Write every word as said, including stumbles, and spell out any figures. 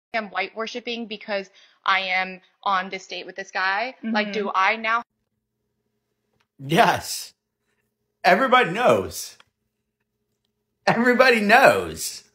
am white worshiping because I am on this date with this guy? Mm-hmm. Like, do I now? Yes. Everybody knows. Everybody knows.